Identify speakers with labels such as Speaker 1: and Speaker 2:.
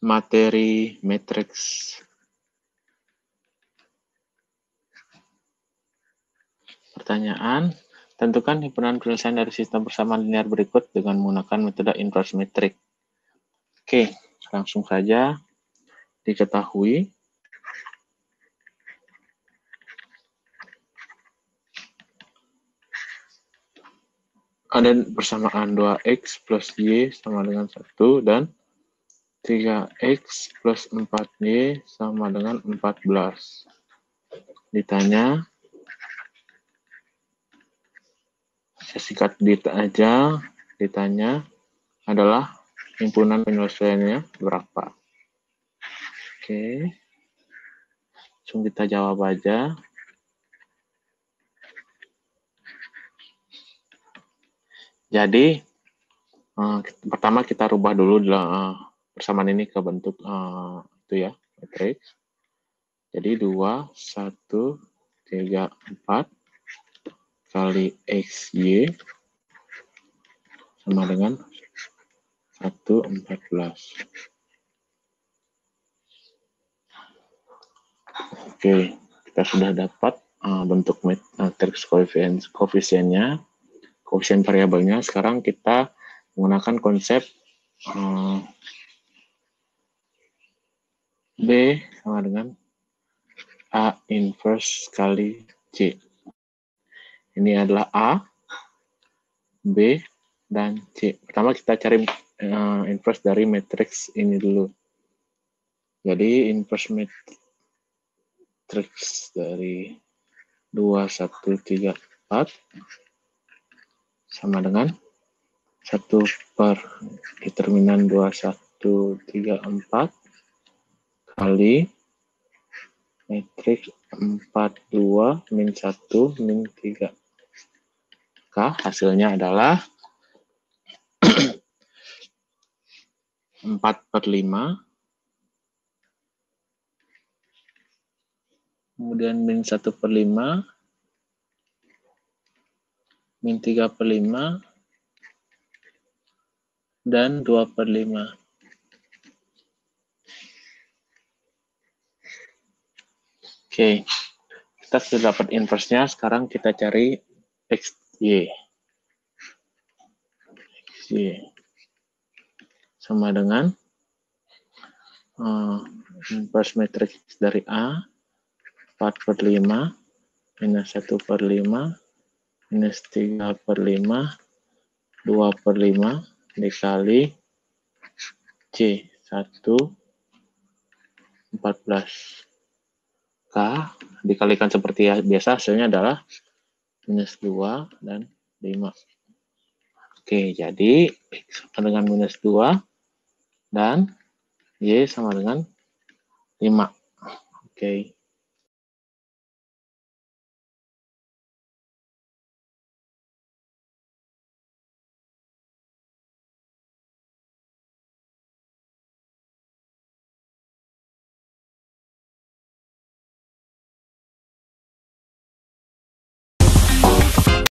Speaker 1: materi matriks. Pertanyaan, tentukan himpunan penyelesaian dari sistem persamaan linear berikut dengan menggunakan metode inverse matrix. Oke, langsung saja diketahui ada persamaan 2x plus y sama dengan 1 dan 3x plus 4y sama dengan 14. Ditanya, saya singkat aja, ditanya adalah himpunan penyelesaiannya berapa. Oke, langsung kita jawab aja. Jadi, pertama kita rubah dulu persamaan ini ke bentuk itu ya, matriks. Jadi 2, 1, 3, 4 kali XY sama dengan 1, 14. Oke, kita sudah dapat bentuk matriks koefisiennya, koefisien variabelnya. Sekarang kita menggunakan konsep B sama dengan A inverse kali C. Ini adalah A, B, dan C. Pertama kita cari inverse dari matriks ini dulu. Jadi inverse matriks dari 2, 1, 3, 4 sama dengan 1 per determinan 2, 1, 3, 4 kali matriks 4, 2, min 1, min 3. Hasilnya adalah 4 per 5, kemudian min 1 per 5, min 3 per 5, dan 2 per 5. Oke, kita sudah dapat inverse-nya, sekarang kita cari XY. XY sama dengan inverse matrix dari A, 4 per 5, minus 1 per 5, minus 3 per 5, 2 per 5, dikali C, 1, 14. Dikalikan seperti biasa, hasilnya adalah minus 2 dan 5. Oke, jadi X sama dengan minus 2 dan Y sama dengan 5. Oke.